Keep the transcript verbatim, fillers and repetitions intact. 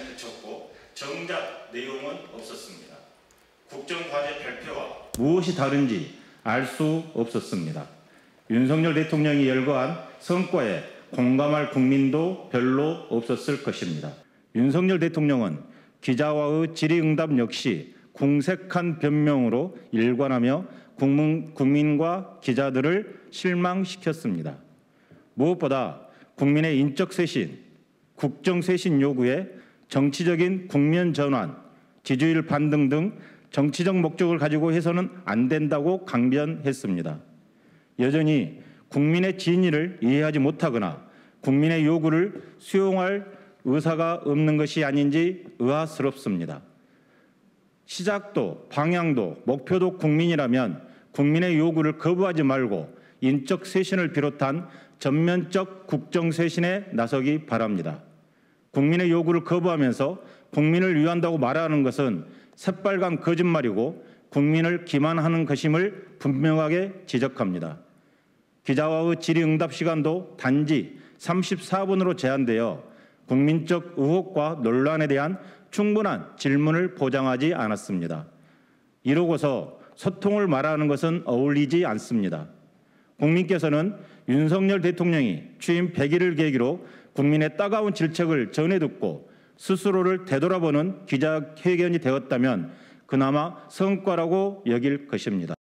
이야기를 그쳤고 정작 내용은 없었습니다. 국정과제 발표와 무엇이 다른지 알 수 없었습니다. 윤석열 대통령이 열거한 성과에 공감할 국민도 별로 없었을 것입니다. 윤석열 대통령은 기자와의 질의응답 역시 궁색한 변명으로 일관하며 국민과 기자들을 실망시켰습니다. 무엇보다 국민의 인적 쇄신, 국정 쇄신 요구에 정치적인 국면 전환, 지지율 반등 등 정치적 목적을 가지고 해서는 안 된다고 강변했습니다. 여전히 국민의 진의를 이해하지 못하거나 국민의 요구를 수용할 의사가 없는 것이 아닌지 의아스럽습니다. 시작도 방향도 목표도 국민이라면 국민의 요구를 거부하지 말고 인적 쇄신을 비롯한 전면적 국정 쇄신에 나서기 바랍니다. 국민의 요구를 거부하면서 국민을 위한다고 말하는 것은 새빨간 거짓말이고 국민을 기만하는 것임을 분명하게 지적합니다. 기자와의 질의응답 시간도 단지 삼십사 분으로 제한되어 국민적 의혹과 논란에 대한 충분한 질문을 보장하지 않았습니다. 이러고서 소통을 말하는 것은 어울리지 않습니다. 국민께서는 윤석열 대통령이 취임 백 일을 계기로 국민의 따가운 질책을 전해 듣고 스스로를 되돌아보는 기자회견이 되었다면 그나마 성과라고 여길 것입니다.